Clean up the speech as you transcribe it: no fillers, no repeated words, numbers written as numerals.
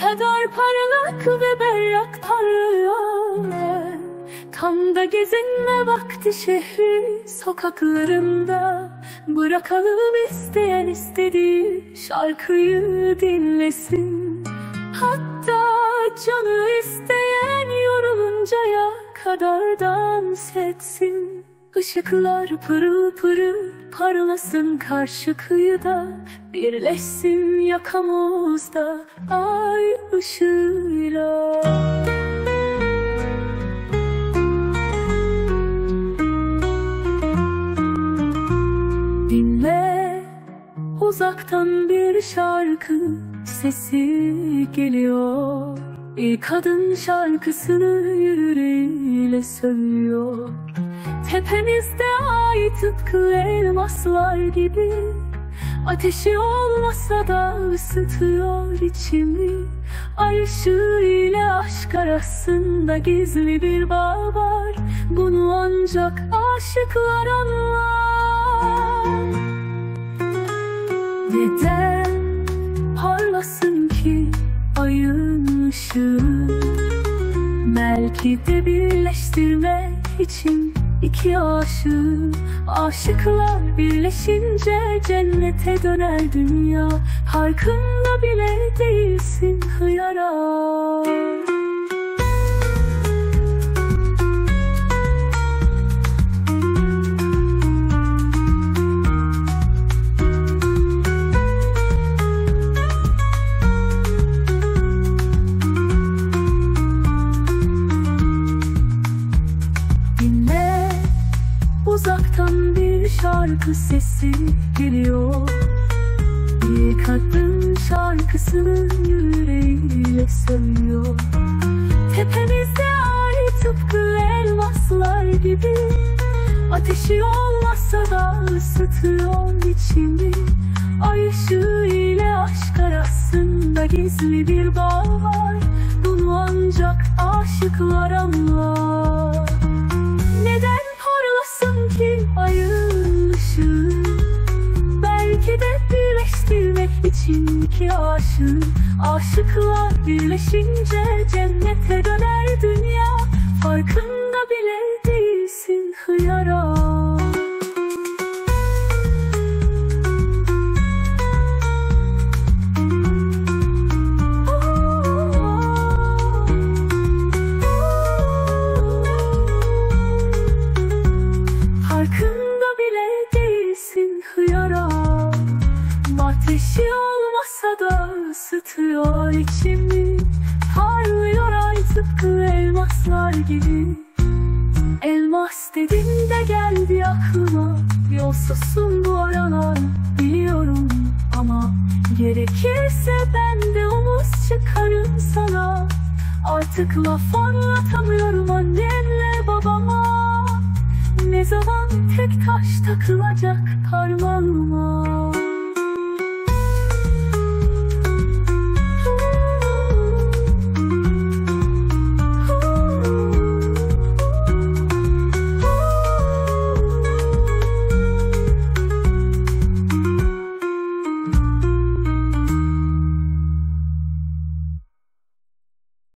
kadar parlak ve berrak parlıyor. Tam da gezinme vakti şehrin sokaklarında. Bırakalım isteyen istediği şarkıyı dinlesin. Hatta canı isteyen yoruluncaya kadar dans etsin. Işıklar pırıl pırıl parlasın karşı kıyıda. Birleşsin yakamızda ay ışığıyla. Dinle, uzaktan bir şarkı sesi geliyor. Bir kadın şarkısını yüreğiyle söylüyor. Tepemizde ay tıpkı elmaslar gibi. Ateşi olmasa da ısıtıyor içimi. Ay ışığı ile aşk arasında gizli bir bağ var. Bunu ancak aşıklar anlar. Neden parlasın ki ayın ışığı? Belki de birleştirmek için iki aşığı. Aşıklar birleşince cennete döner dünya. Farkında bile değilsin hıyara. Uzaktan bir şarkı sesi geliyor. Bir kadın şarkısını yüreğiyle söylüyor. Tepemizde ay tıpkı elmaslar gibi. Ateşi olmasa da ısıtıyor içimi. Ay ışığı ile aşk arasında gizli bir bağ var. Bunu ancak aşıklar anlar. Neden parlasın ki ayın ışığı? Belki de birleştirmek için iki aşığı. Aşıklar birleşince cennete döner dünya. Farkında bile değilsin hıyara. Farkında bile değilsin hıyara. Ateşi olmasa da ısıtıyor içimi. Parlıyor ay tıpkı elmaslar gibi. Elmas dedin de geldi aklıma. Yolsuzsun bu aralar biliyorum ama gerekirse ben de omuz çıkarım sana. Artık laf anlatamıyorum annemle babama. Ne zaman tek taş takılacak parmağıma?